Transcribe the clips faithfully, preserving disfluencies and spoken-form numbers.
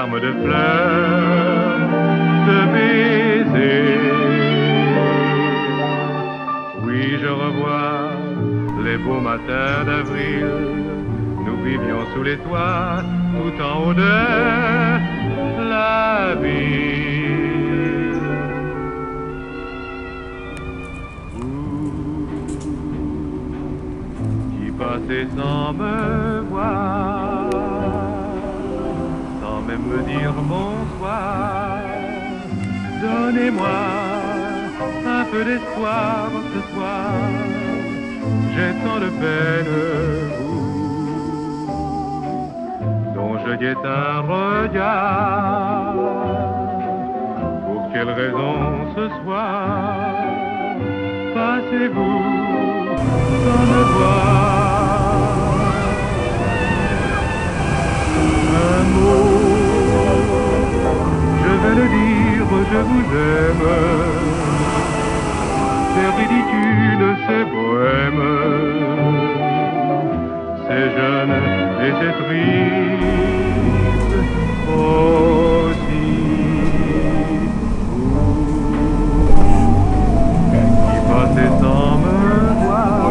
charme de fleurs, de baisers. Oui, je revois les beaux matins d'avril, nous vivions sous les toits, tout en haut de la ville. Vous qui passez sans me voir, sans même me dire bonsoir, donnez-moi un peu d'espoir ce soir. J'ai tant de peine, vous, dont je guette un regard. Pour quelle raison ce soir passez-vous sans me voir? Un mot, je vais le dire, je vous aime. C'est ridicule, c'est bohème, c'est jeune et c'est triste aussi. Vous qui passez sans me voir,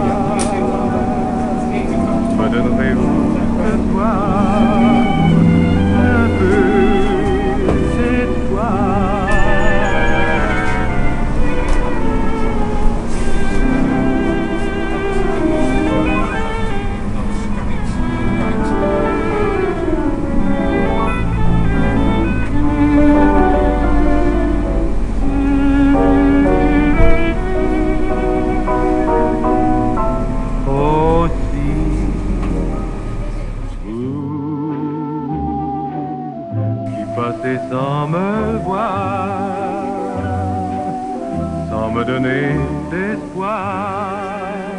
me donnerez-vous ce soir un peu d'espoir? Passez sans me voir, sans me donner d'espoir.